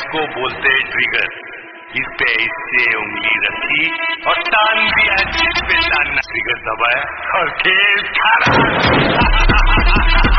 इसको बोलते हैं ट्रिगर। इस पे इससे उंगली रखी और टान दिया, जिस पे टानना ट्रिगर दबाया और खेल खड़ा।